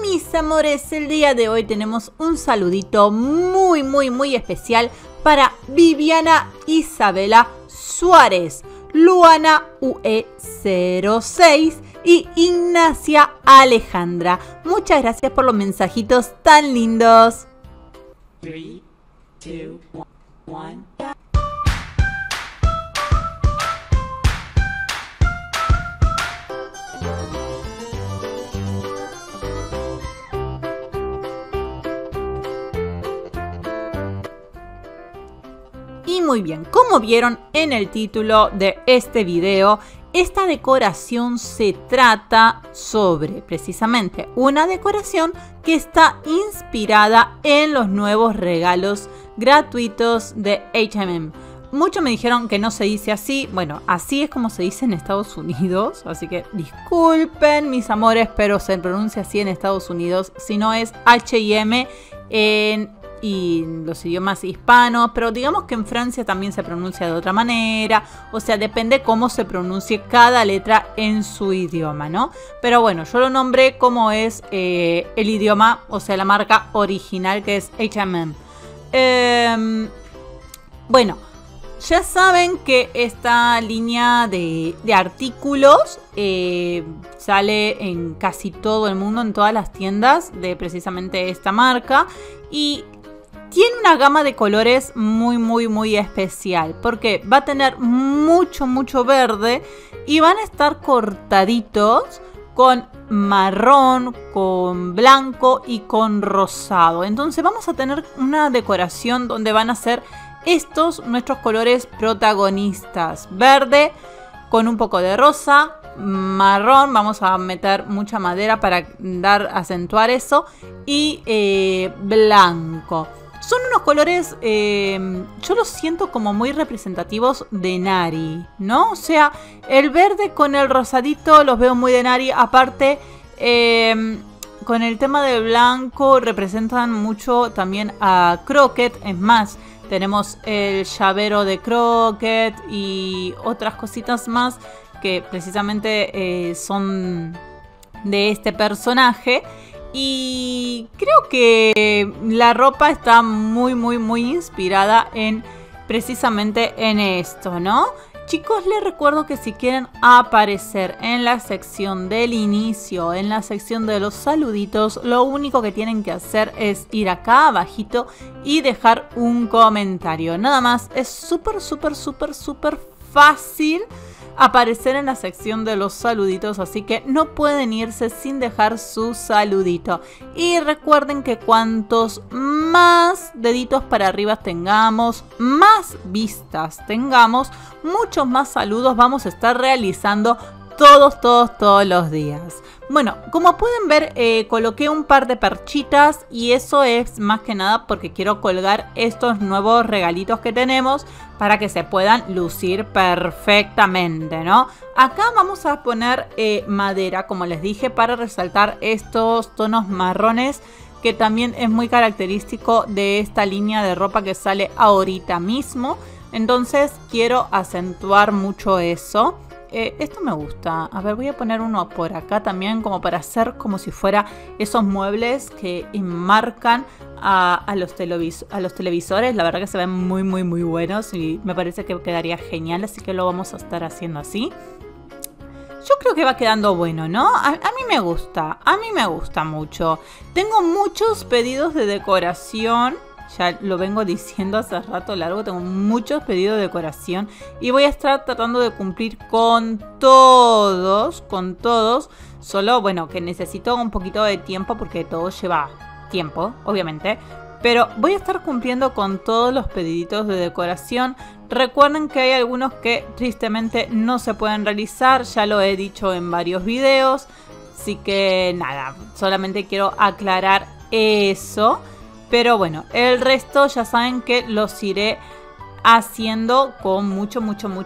Mis amores, el día de hoy tenemos un saludito muy especial para Viviana Isabela Suárez, Luana UE06 y Ignacia Alejandra. Muchas gracias por los mensajitos tan lindos. 3, 2, 1. Y muy bien, como vieron en el título de este video, esta decoración se trata sobre precisamente una decoración que está inspirada en los nuevos regalos gratuitos de H&M. Muchos me dijeron que no se dice así. Bueno, así es como se dice en Estados Unidos. Así que disculpen mis amores, pero se pronuncia así en Estados Unidos. Si no es H&M y los idiomas hispanos, pero digamos que en Francia también se pronuncia de otra manera, o sea, depende cómo se pronuncie cada letra en su idioma, ¿no? Pero bueno, yo lo nombré como es el idioma, o sea, la marca original, que es H&M. Bueno, ya saben que esta línea de artículos sale en casi todo el mundo, en todas las tiendas de precisamente esta marca, y tiene una gama de colores muy especial, porque va a tener mucho verde y van a estar cortaditos con marrón, con blanco y con rosado. Entonces vamos a tener una decoración donde van a ser estos nuestros colores protagonistas: verde con un poco de rosa, marrón, vamos a meter mucha madera para acentuar eso, y blanco. Son unos colores, yo los siento como muy representativos de Nari, ¿no? O sea, el verde con el rosadito los veo muy de Nari. Aparte, con el tema del blanco representan mucho también a Crockett. Es más, tenemos el llavero de Crockett y otras cositas más que precisamente son de este personaje. Y creo que la ropa está muy inspirada en precisamente en esto, ¿no? Chicos, les recuerdo que si quieren aparecer en la sección del inicio, en la sección de los saluditos, lo único que tienen que hacer es ir acá abajito y dejar un comentario. Nada más, es súper fácil aparecer en la sección de los saluditos, así que no pueden irse sin dejar su saludito. Y recuerden que cuantos más deditos para arriba tengamos, más vistas tengamos, muchos más saludos vamos a estar realizando todos los días. Bueno, como pueden ver, coloqué un par de perchitas, y eso es más que nada porque quiero colgar estos nuevos regalitos que tenemos para que se puedan lucir perfectamente, ¿no? Acá vamos a poner madera, como les dije, para resaltar estos tonos marrones, que también es muy característico de esta línea de ropa que sale ahorita mismo. Entonces quiero acentuar mucho eso. Esto me gusta. A ver, voy a poner uno por acá también, como para hacer como si fuera esos muebles que enmarcan a los televisores. La verdad que se ven muy buenos y me parece que quedaría genial, así que lo vamos a estar haciendo así. Yo creo que va quedando bueno, ¿no? A mí me gusta mucho. Tengo muchos pedidos de decoración. Ya lo vengo diciendo hace rato largo, tengo muchos pedidos de decoración y voy a estar tratando de cumplir con todos. Solo, bueno, que necesito un poquito de tiempo porque todo lleva tiempo, obviamente. Pero voy a estar cumpliendo con todos los pediditos de decoración. Recuerden que hay algunos que tristemente no se pueden realizar, ya lo he dicho en varios videos. Así que nada, solamente quiero aclarar eso. Pero bueno, el resto ya saben que los iré haciendo con mucho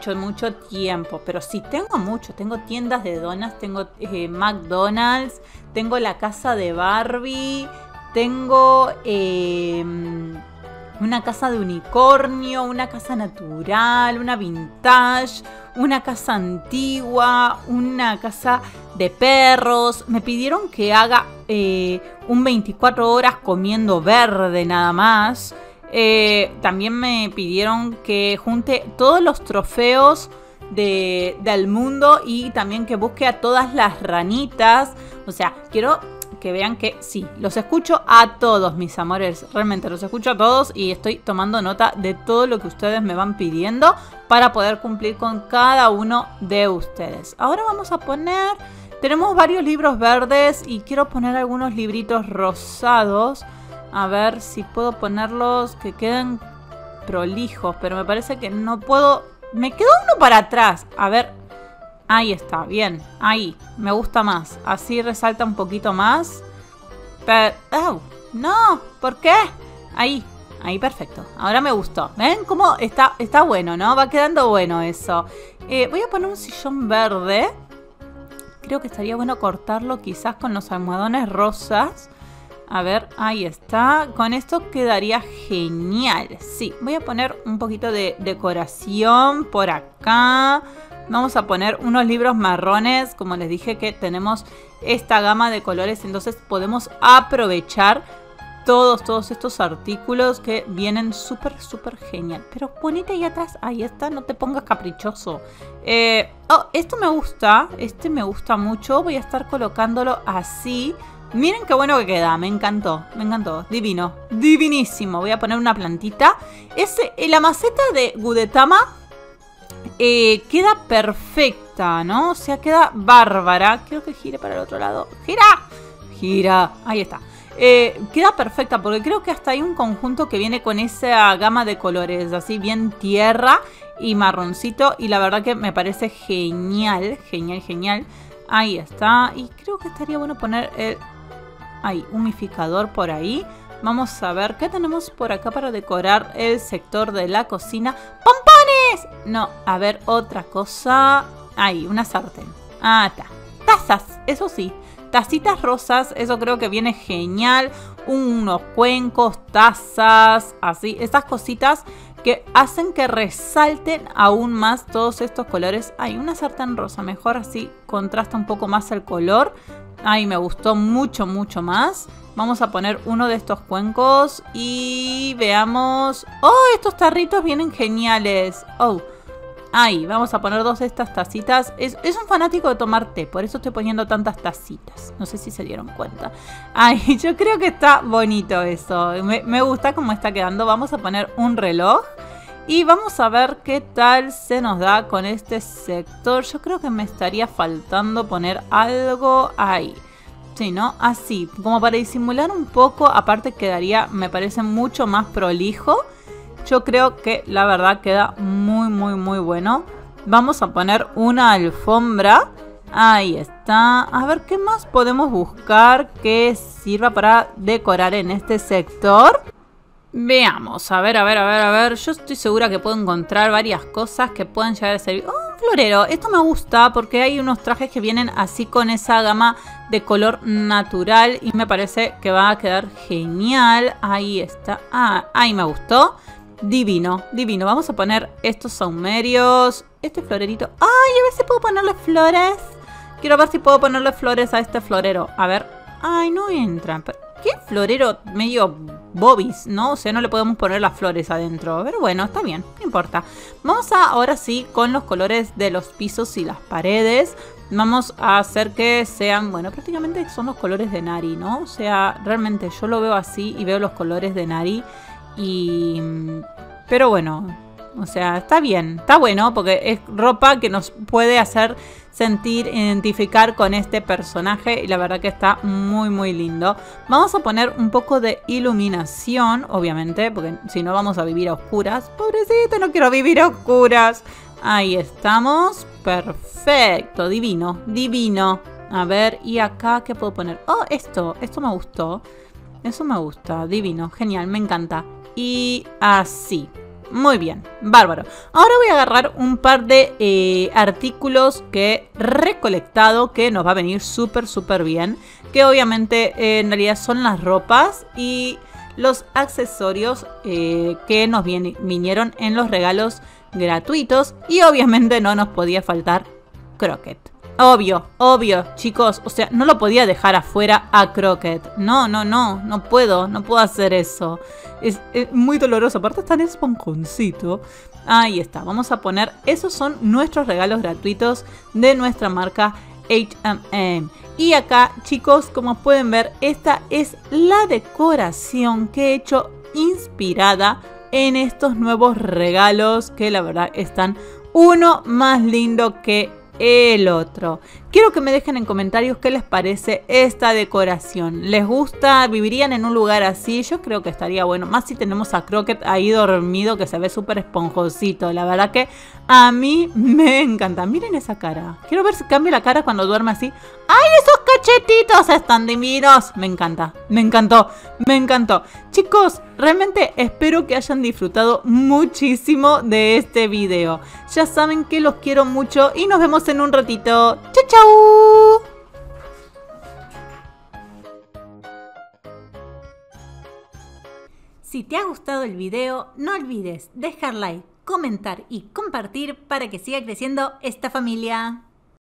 tiempo. Pero sí, tengo tiendas de donas, tengo McDonald's, tengo la casa de Barbie, tengo una casa de unicornio, una casa natural, una vintage, una casa antigua, una casa de perros. Me pidieron que haga un 24 horas comiendo verde nada más. También me pidieron que junte todos los trofeos del mundo y también que busque a todas las ranitas. O sea, quiero que vean que sí, los escucho a todos, mis amores. Realmente los escucho a todos y estoy tomando nota de todo lo que ustedes me van pidiendo para poder cumplir con cada uno de ustedes. Ahora vamos a poner... Tenemos varios libros verdes y quiero poner algunos libritos rosados. A ver si puedo ponerlos que queden prolijos, pero me parece que no puedo... Me quedó uno para atrás. A ver, ahí está, bien, ahí, me gusta más. Así resalta un poquito más. Pero, oh, no, ¿por qué? Ahí, perfecto. Ahora me gustó. ¿Ven cómo está bueno, no? Va quedando bueno eso. Voy a poner un sillón verde. Creo que estaría bueno cortarlo quizás con los almohadones rosas. A ver, ahí está. Con esto quedaría genial. Sí, voy a poner un poquito de decoración por acá. Vamos a poner unos libros marrones. Como les dije que tenemos esta gama de colores. Entonces podemos aprovechar todos estos artículos que vienen súper genial. Pero ponete ahí atrás. Ahí está, no te pongas caprichoso. Esto me gusta. Este me gusta mucho. Voy a estar colocándolo así. Miren qué bueno que queda, me encantó, divino, divinísimo. Voy a poner una plantita. La maceta de Gudetama queda perfecta, ¿no? O sea, queda bárbara. Quiero que gire para el otro lado. ¡Gira! Ahí está. Queda perfecta porque creo que hasta hay un conjunto que viene con esa gama de colores, así bien tierra y marroncito. Y la verdad que me parece genial. Ahí está. Y creo que estaría bueno poner el... Hay humidificador por ahí. Vamos a ver qué tenemos por acá para decorar el sector de la cocina. ¡Pompones! No, a ver, otra cosa. Ahí, una sartén. Ah, está. Tazas, eso sí. Tacitas rosas, eso creo que viene genial. Unos cuencos, tazas, así. Estas cositas que hacen que resalten aún más todos estos colores. Hay una sartén rosa, mejor así contrasta un poco más el color. Ay, me gustó mucho más. Vamos a poner uno de estos cuencos y veamos. ¡Oh! Estos tarritos vienen geniales. ¡Oh! Ahí, vamos a poner dos de estas tacitas. Es un fanático de tomar té, por eso estoy poniendo tantas tacitas. No sé si se dieron cuenta. Ay, yo creo que está bonito eso. Me gusta cómo está quedando. Vamos a poner un reloj. Y vamos a ver qué tal se nos da con este sector. Yo creo que me estaría faltando poner algo ahí. Sí, ¿no? Así, como para disimular un poco. Aparte quedaría, me parece, mucho más prolijo. Yo creo que la verdad queda muy bueno. Vamos a poner una alfombra. Ahí está. A ver qué más podemos buscar que sirva para decorar en este sector. Veamos, a ver. Yo estoy segura que puedo encontrar varias cosas que puedan llegar a servir. ¡Oh, un florero! Esto me gusta porque hay unos trajes que vienen así con esa gama de color natural. Y me parece que va a quedar genial. Ahí está. Ah, ahí me gustó. Divino. Vamos a poner estos saumerios. Este florerito. ¡Ay! A ver si puedo ponerle flores. Quiero ver si puedo ponerle flores a este florero. A ver. ¡Ay, no entran! ¿Qué florero medio bobis, ¿no? O sea, no le podemos poner las flores adentro. Pero bueno, está bien, no importa. Vamos ahora sí con los colores de los pisos y las paredes. Vamos a hacer que sean, bueno, prácticamente son los colores de Nari, ¿no? O sea, realmente yo lo veo así y veo los colores de Nari. Pero bueno, o sea, está bien, está bueno porque es ropa que nos puede hacer sentir, identificar con este personaje y la verdad que está muy lindo. Vamos a poner un poco de iluminación, obviamente, porque si no vamos a vivir a oscuras. Pobrecito, no quiero vivir a oscuras. Ahí estamos, perfecto, divino. A ver, y acá, ¿qué puedo poner? Oh, esto me gustó. Eso me gusta, divino, genial, me encanta. Y así. Muy bien, bárbaro. Ahora voy a agarrar un par de artículos que he recolectado que nos va a venir súper bien. Que obviamente en realidad son las ropas y los accesorios que nos vinieron en los regalos gratuitos y obviamente no nos podía faltar Croquet. Obvio, chicos, o sea, no lo podía dejar afuera a Croquet. No puedo hacer eso. Es muy doloroso, aparte es tan esponjoncito. Ahí está, vamos a poner, esos son nuestros regalos gratuitos de nuestra marca H&M. Y acá, chicos, como pueden ver, esta es la decoración que he hecho inspirada en estos nuevos regalos que la verdad están uno más lindo que el otro. Quiero que me dejen en comentarios qué les parece esta decoración. ¿Les gusta? ¿Vivirían en un lugar así? Yo creo que estaría bueno. Más si tenemos a Croquet ahí dormido que se ve súper esponjosito. La verdad que a mí me encanta. Miren esa cara. Quiero ver si cambia la cara cuando duerme así. ¡Ay, esos cachetitos están divinos! Me encanta. Me encantó. Chicos, realmente espero que hayan disfrutado muchísimo de este video. Ya saben que los quiero mucho y nos vemos en un ratito. ¡Chau, chau! Si te ha gustado el video, no olvides dejar like, comentar y compartir para que siga creciendo esta familia.